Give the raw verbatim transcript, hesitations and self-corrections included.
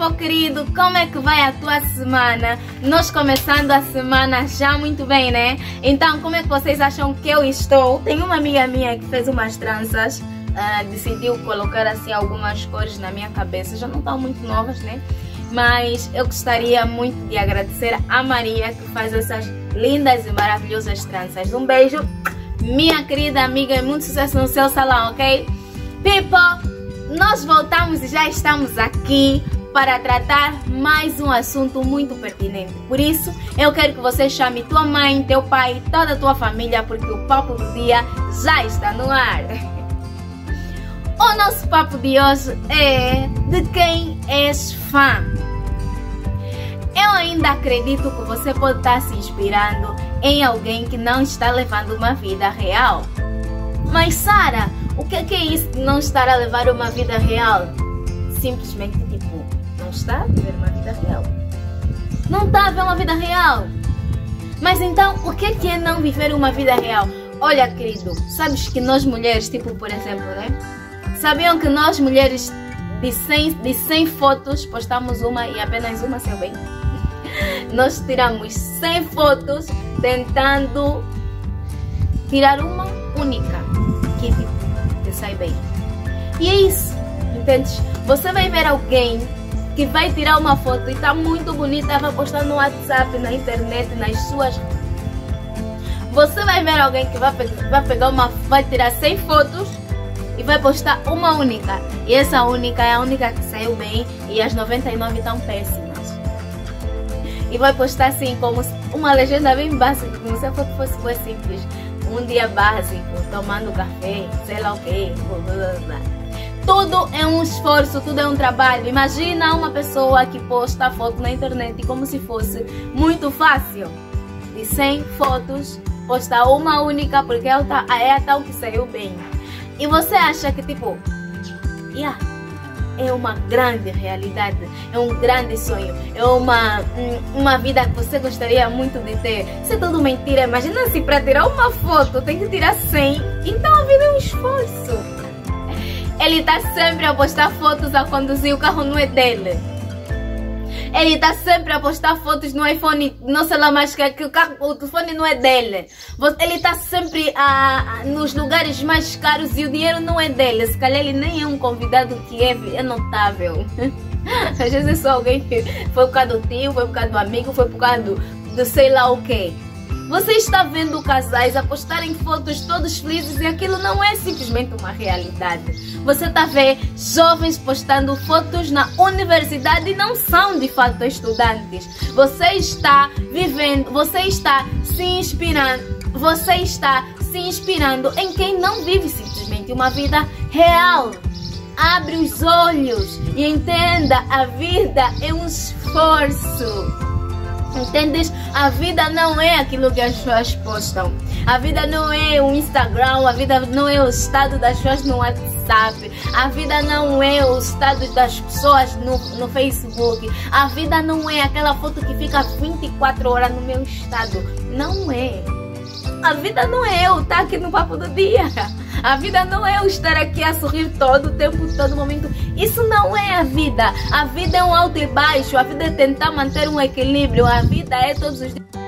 povo querido, como é que vai a tua semana? Nós começando a semana já muito bem, né? Então, como é que vocês acham que eu estou? Tem uma amiga minha que fez umas tranças, uh, decidiu colocar assim algumas cores na minha cabeça, já não estão muito novas, né? Mas eu gostaria muito de agradecer a Maria que faz essas lindas e maravilhosas tranças. Um beijo, minha querida amiga, e muito sucesso no seu salão, ok? People! Nós voltamos e já estamos aqui para tratar mais um assunto muito pertinente. Por isso, eu quero que você chame tua mãe, teu pai, toda a tua família, porque o papo do dia já está no ar. O nosso papo de hoje é de quem és fã. Eu ainda acredito que você pode estar se inspirando em alguém que não está levando uma vida real. Mas Sara, o que é isso de não estar a levar uma vida real? Simplesmente tipo, não está a viver uma vida real. Não está a viver uma vida real. Mas então, o que é não viver uma vida real? Olha, querido, sabes que nós mulheres, tipo por exemplo, né? Sabiam que nós mulheres de cem, de cem fotos postamos uma e apenas uma saiu bem? Nós tiramos cem fotos tentando tirar uma única que tipo, sai bem. E é isso, entendes? Você vai ver alguém que vai tirar uma foto e está muito bonita, vai postar no WhatsApp, na internet, nas suas... Você vai ver alguém que vai, pe vai pegar uma... vai tirar cem fotos e vai postar uma única. E essa única é a única que saiu bem e as noventa e nove estão péssimas. E vai postar assim, como uma legenda bem básica, como se a foto fosse bem simples. Um dia básico, tomando café, sei lá o que, blá blá blá. Tudo é um esforço, tudo é um trabalho. Imagina uma pessoa que posta foto na internet como se fosse muito fácil. De cem fotos, postar uma única porque é a tal que saiu bem. E você acha que tipo, yeah, é uma grande realidade, é um grande sonho, é uma, uma vida que você gostaria muito de ter. Isso é tudo mentira. Imagina se para tirar uma foto tem que tirar cem, então a vida é um esforço. Ele está sempre a postar fotos a conduzir, o carro não é dele. Ele está sempre a postar fotos no iPhone, não sei lá mais que, que o, carro, o telefone não é dele. Ele está sempre a, a, nos lugares mais caros e o dinheiro não é dele. Se calhar ele nem é um convidado que é, é notável. Às vezes é só alguém que foi por causa do tio, foi por causa do amigo, foi por causa do, do sei lá o que. Você está vendo casais a postarem fotos todos felizes e aquilo não é simplesmente uma realidade. Você está vendo jovens postando fotos na universidade e não são de fato estudantes. Você está vivendo, você está se inspirando, você está se inspirando em quem não vive simplesmente uma vida real. Abre os olhos e entenda, a vida é um esforço. Entendes? A vida não é aquilo que as pessoas postam. A vida não é o Instagram, a vida não é o estado das pessoas no WhatsApp. A vida não é o estado das pessoas no, no Facebook. A vida não é aquela foto que fica vinte e quatro horas no meu estado. Não é. A vida não é eu estar aqui no papo do dia. A vida não é eu estar aqui a sorrir todo o tempo, todo momento. Isso não é a vida. A vida é um alto e baixo. A vida é tentar manter um equilíbrio. A vida é todos os dias.